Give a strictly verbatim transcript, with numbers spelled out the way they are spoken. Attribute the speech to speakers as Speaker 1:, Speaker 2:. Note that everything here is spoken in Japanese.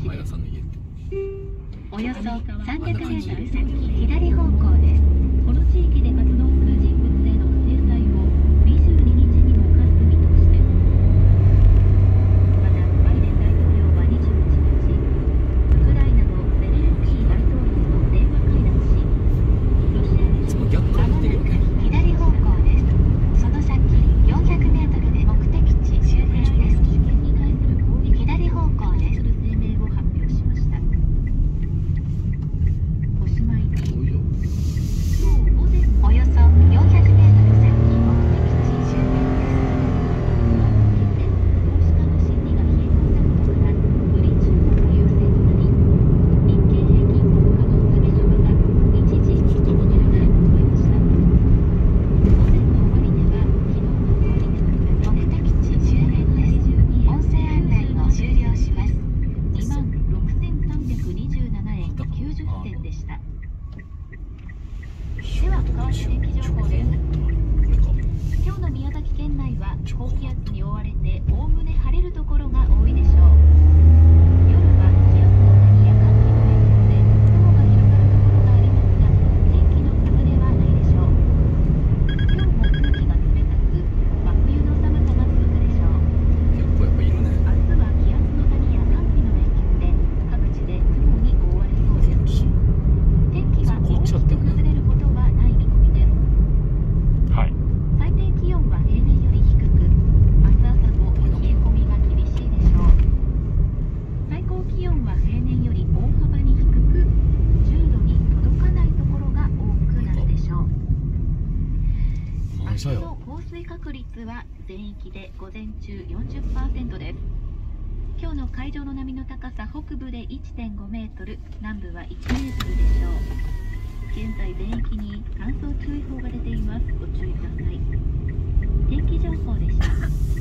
Speaker 1: 前田さんの家って。
Speaker 2: およそさんびゃくメートル先左方向です。この地域で活動する人物への制裁をにじゅうににちにも課す見通しです。またバイデン大統領はにじゅういちにち、ウクライナのゼレンスキー大統領と電話会談し、ロシアで
Speaker 1: その逆から言ってるよね。
Speaker 2: 左方向です。その先よんひゃくメートルで目的地周辺です。主権に対する攻撃左方向です。声明を発表しました。おしまいに
Speaker 1: そうよ。
Speaker 2: およそよんひゃくメートル先目的地周辺です。投資家の心理が冷え込んだことから売り注文が優勢となり、日経平均株価の下げ幅が一時ひとばねらいを超えました。午前の終値は昨日の終値と比べて目的地周辺です。音声案内を終了します。にまんろくせんさんびゃくにじゅうななえんきゅうじゅっせんでした。では為替天気情報です。今日の宮崎県内は高気圧に覆われておおむね晴れるところが多いでしょう。夜は気圧の谷や寒気の影響で雲が広がるところがありますが、天気の崩れはないでしょう。今日も空気が冷たく真冬の寒さが続くでしょう。
Speaker 1: 結構やっぱいるね。
Speaker 2: 明日は気圧の谷や寒気の影響で各地で雲に覆われそうです。天気が大きく崩れることはない見込みです。
Speaker 3: はい。
Speaker 2: 最低気温は平年より低く、明日朝も冷え込みが厳しいでしょう。最高気温は平年より大幅に低く、じゅうどに届かないところが多くなるでしょう。明日
Speaker 1: 満車よ。
Speaker 2: の降水確率は全域で午前中 よんじゅっパーセント です。今日の海上の波の高さ、北部で いってんごメートル、南部はいちメートルでしょう。現在全域に乾燥注意報が出ています。ご注意ください。天気情報でした。